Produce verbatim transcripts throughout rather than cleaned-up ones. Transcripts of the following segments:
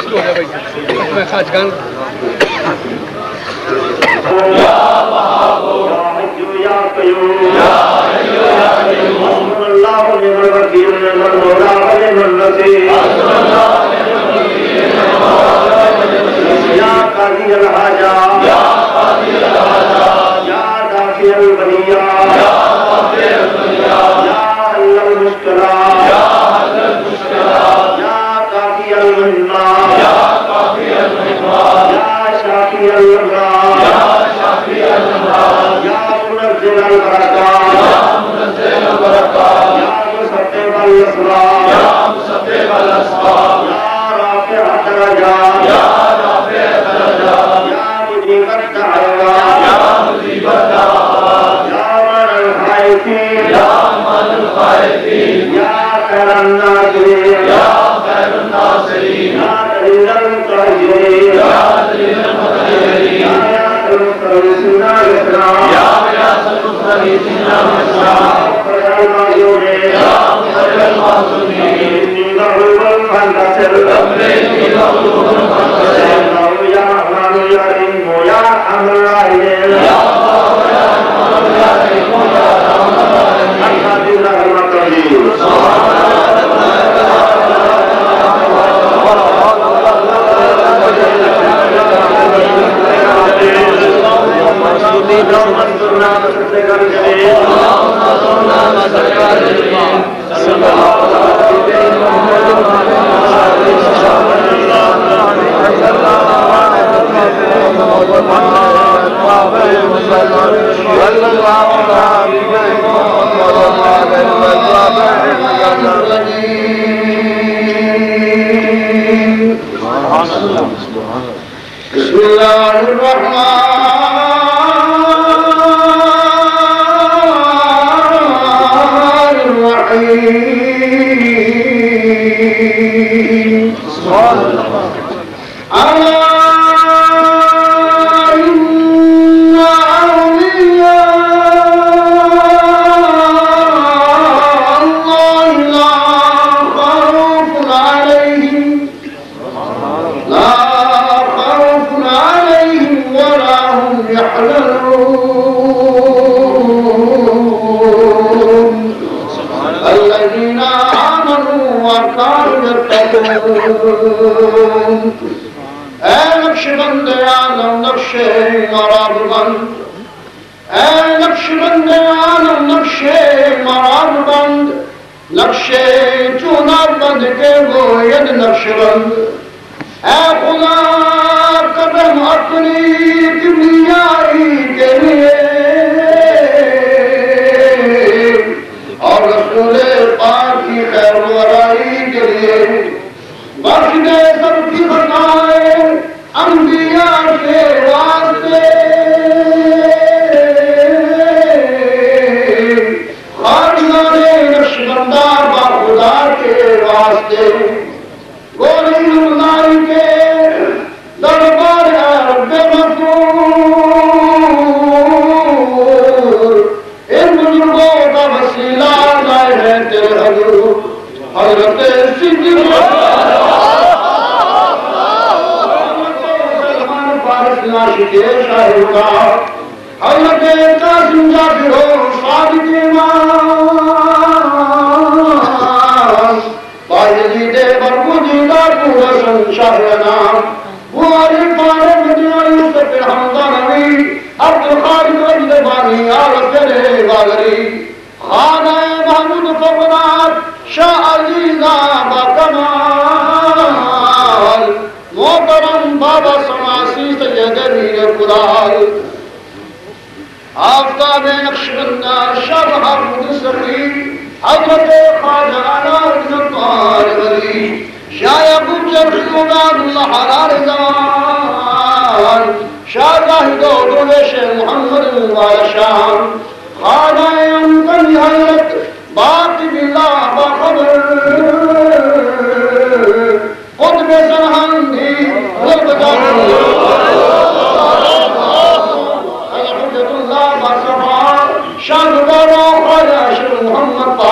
हो गया भाई मैं खाजगान या वहाबो या हय्यू या कय्यूम या हय्यू या कय्यूम अल्लाहु निअमल वकील निअमल मौला व निअमल नसीर या काज़ी अल हाजा या काज़ी अल हाजा या दाफ़ी अल बनिया या दाफ़ी अल बनिया या हल अल मुश्किला या हल अल मुश्किला या काफ़ी अल मुहिम्मा या काफ़ी अल मुहिम्मा या शाफ़ी अल अमरा या शाफ़ी अल अमरा या मुनज़्ज़िल अल बरकात या मुनज़्ज़िल अल बरकात या मुसब्बिब अल असबाब या मुसब्बिब अल असबाब या राफ़ि अल दरजात या राफ़ि अल दरजात या मुजीब अद दअवात या मुजीब अद दअवात या मन अल खाइफीन या मन अल खाइफीन या खैर अन नाज़िरीन या खैर अन नाज़िरीन या दलील अल मुतहहिरीन या दलील अल मुतहहिरीन या यासल मुस्तगीसीन अल इस्लाम या यासल मुस्तगीसीन अल इस्लाम खैर माज़ूमीन या खैर अल माज़ूमीन इन्नी मग़लूबुन फंतसिर अमरी मग़लूबुन फंतसिर या रहमान या रहीम या अरहमर राहिमीन या अल्लाह या रहमान या रहीम या अरहमर राहिमीन अल्लाह रहमतुल सुभान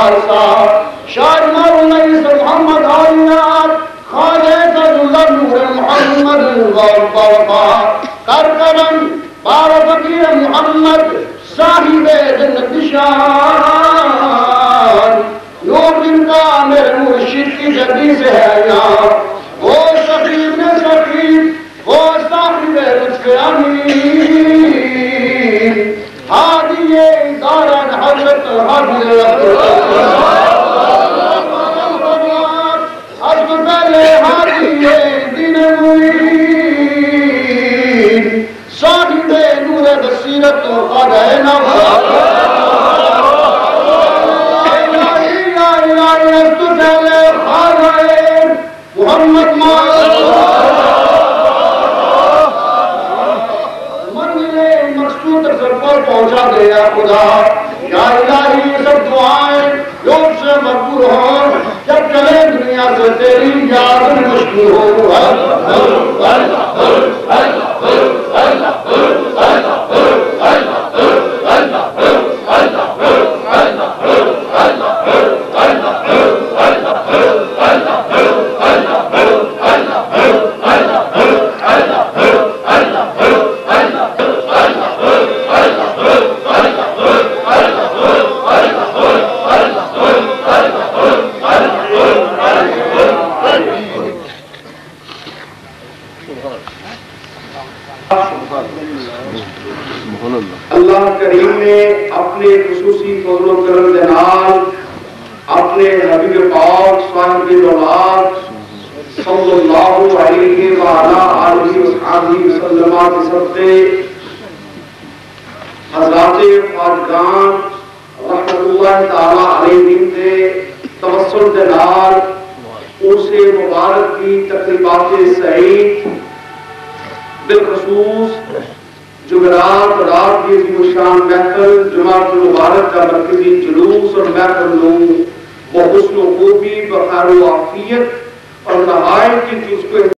शाह मोहम्मद कर करम बार फकीर मोहम्मद साहिबे जन्नत निशान नूर जिनका मेरे मुर्शिद की जदी से है यहाँ वो सकीब ने सकीब वो साहिबे रिज़्क़ अमीन हादिये दारन हज़रत हादिये अज़्म पहले हादिये दिन मुईन साहिबे नूर बसीरत क़दर नवाज़ मोहम्मद मंजिले मकसूद पर पहुंचा गया खुदा या इलाही सब दुआएं योग से मकबूल हो जब चले दुनिया से तेरी याद मुश्किल हो अल्लाह करीम ने अपने खुसूसी फज़ल व करम के नाल अपने हबीब पाक साहिब औलाद सल्लल्लाहु अलैहि व अला आलिहि वसहबिहि वसल्लम के सबसे हज़रात ख्वाजगान रहमतुल्लाह तआला अलैहिम के तवस्सुल के नाल उसे मुबारक की तकरीबात सईद बिलखसूस जुमेरात रात की शान महफिल जुमात मुबारक का मरकजी जुलूस और महफिल लूं वो हुस्न खूबी बखैर आफियत और नहायत की उसको